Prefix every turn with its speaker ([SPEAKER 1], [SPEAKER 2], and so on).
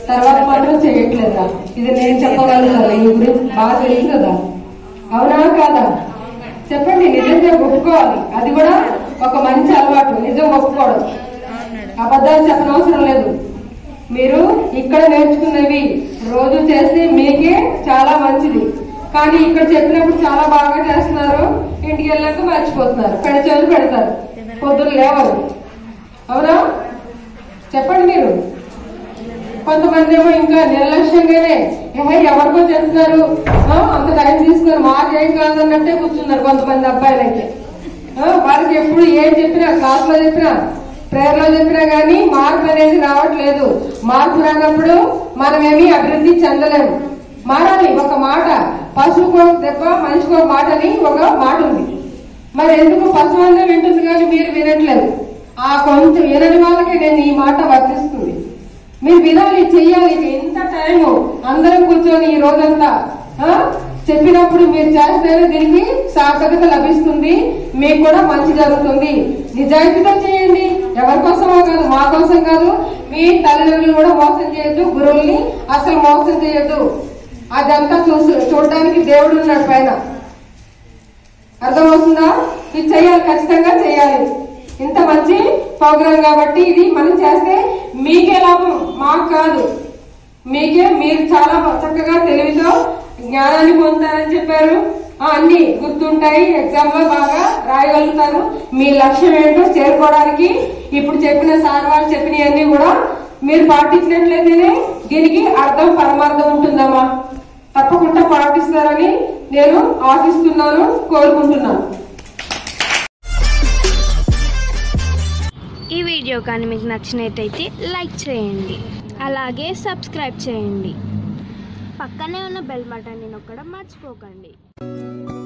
[SPEAKER 1] తర్వాత మాత్రం చేయట్లేదా? ఇది నేను చెప్పగలుగుతాను, ఈ గురించి బాగా తెలుసు కదా, అవునా కాదా? చెప్పండి. నిజంగా ఒప్పుకోవాలి, అది కూడా ఒక మంచి అలవాటు. నిజం ఒప్పుకోవడం, అబద్ధాలు చెప్పనవసరం లేదు. మీరు ఇక్కడ నేర్చుకున్నవి రోజు చేస్తే మీకే చాలా మంచిది. కానీ ఇక్కడ చెప్పినప్పుడు చాలా బాగా చేస్తున్నారు, ఇంటికి వెళ్ళాక మర్చిపోతున్నారు, పెడచెవులు పెడతారు, పొద్దులు లేవరు. అవునా? చెప్పండి. మీరు కొంతమంది ఏమో ఇంకా నిర్లక్ష్యంగానే ఎవరికో చేస్తున్నారు, అంత టైం తీసుకుని మాకేం కాదన్నట్టే కూర్చున్నారు కొంతమంది అబ్బాయిలు అయితే. వాళ్ళకి ఎప్పుడు ఏం చెప్పినా, క్లాస్ లో చెప్పినా, ప్రేయర్ లో చెప్పినా గానీ మార్పు అనేది రావట్లేదు. మార్పు రానప్పుడు మనమేమీ అభివృద్ధి చెందలేము. మారాలి. ఒక మాట, పశువుకో దెబ్బ మనిషికో మాట అని ఒక మాట ఉంది. మరి ఎందుకు పశువు అనే వింటుంది కానీ మీరు వినట్లేదు? ఆ కొంచెం వినని వాళ్ళకి నేను ఈ మాట వర్తిస్తుంది. మీరు వినాలి, చెయ్యాలి. ఇంత టైము అందరం కూర్చొని ఈ రోజంతా చెప్పినప్పుడు మీరు చేస్తేనే దీనికి సార్థకత లభిస్తుంది, మీకు కూడా మంచి జరుగుతుంది. నిజాయితీతో చేయండి. ఎవరి కోసమో కాదు, మా కోసం కాదు. మీ తల్లిదండ్రులు కూడా మోసం చేయొద్దు, గురువుల్ని అసలు మోసం చేయొద్దు. అదంతా చూడడానికి దేవుడు ఉన్నాడు పైన. అర్థమవుతుందా? ఇది చెయ్యాలి, ఖచ్చితంగా చెయ్యాలి. ఇంత మంచి ప్రోగ్రాం కాబట్టి ఇది మనం చేస్తే మీకే లాభం, మాకు కాదు. మీకే, మీరు చాలా చక్కగా తెలివితో జ్ఞానాన్ని పొందుతారని చెప్పారు. అన్ని గుర్తుంటాయి, ఎగ్జామ్ లో బాగా రాయగలుగుతారు. మీ లక్ష్యం ఏంటో చేరుకోవడానికి ఇప్పుడు చెప్పిన సార్ వాళ్ళు చెప్పినవన్నీ కూడా మీరు పాటించినట్లయితేనే దీనికి అర్థం పరమార్థం ఉంటుందమ్మా. తప్పకుండా పాటిస్తారని నేను ఆశిస్తున్నాను, కోరుకుంటున్నాను.
[SPEAKER 2] ఈ వీడియో కానీ మీకు నచ్చినట్టయితే లైక్ చేయండి, అలాగే సబ్స్క్రైబ్ చేయండి. పక్కనే ఉన్న బెల్ బటన్ని నొక్కడం మర్చిపోకండి.